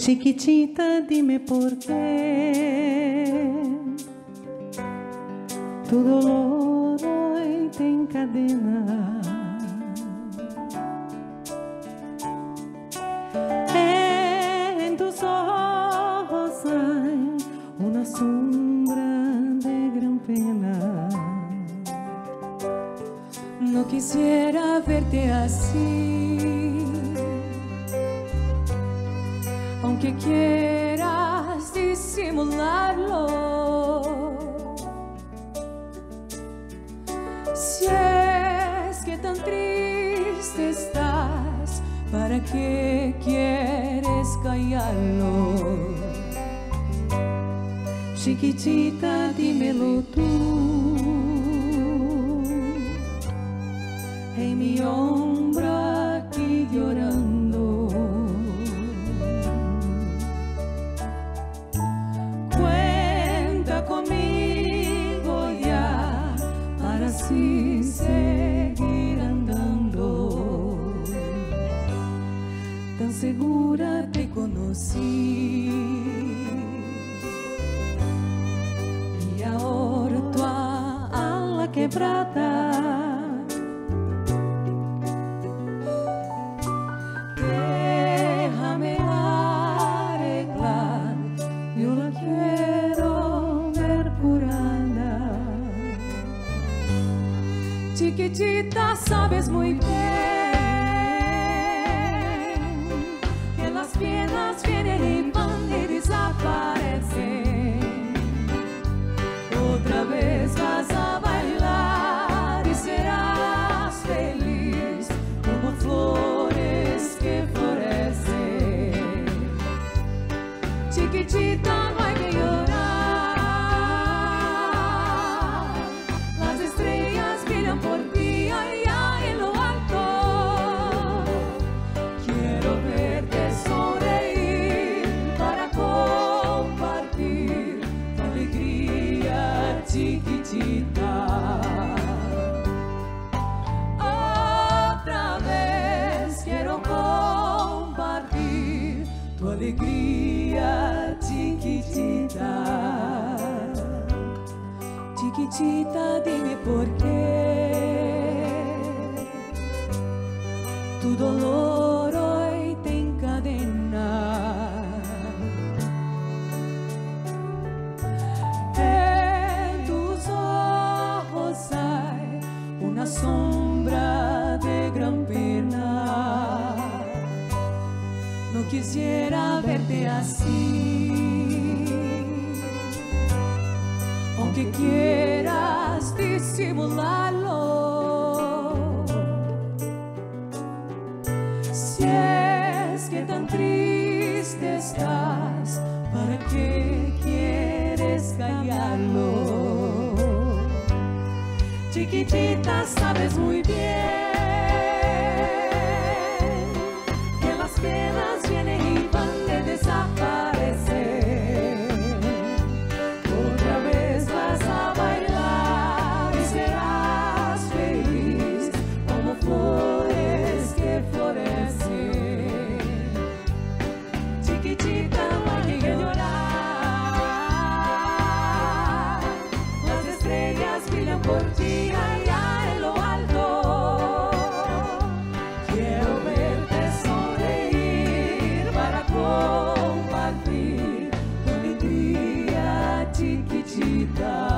Chiquitita, dime por qué tu dolor hoy te encadena. En tus ojos hay una sombra de gran pena. No quisiera verte así, aunque quieras disimularlo. Si es que tan triste estás, ¿para qué quieres callarlo? Chiquitita, dímelo tú. En mi hombro aquí llorando. Cuenta conmigo ya para así seguir andando. Tan segura te conocí y ahora tu ala quebrada. Chiquitita, sabes muy bien que las penas vienen y van y desaparecen. Otra vez vas a bailar y serás feliz como flores que florecen. Chiquitita, no hay que llorar. Por ti allá en lo alto, quiero verte sonreír para compartir tu alegría, chiquitita. Otra vez quiero compartir tu alegría, chiquitita. Chiquitita, dime por qué tu dolor hoy te encadena. En tus ojos hay una sombra de gran pena. No quisiera verte así, aunque quieras disimularlo. Si es que tan triste estás, ¿para qué quieres callarlo? Chiquitita, sabes muy bien que las penas vienen y van de desaparecer. Otra vez vas a bailar y serás feliz como flores que florecen. Chiquitita, no hay que llorar. Las estrellas brillan por ti allá en lo alto. Quiero verte sonreír para compartir tu alegría, chiquitita.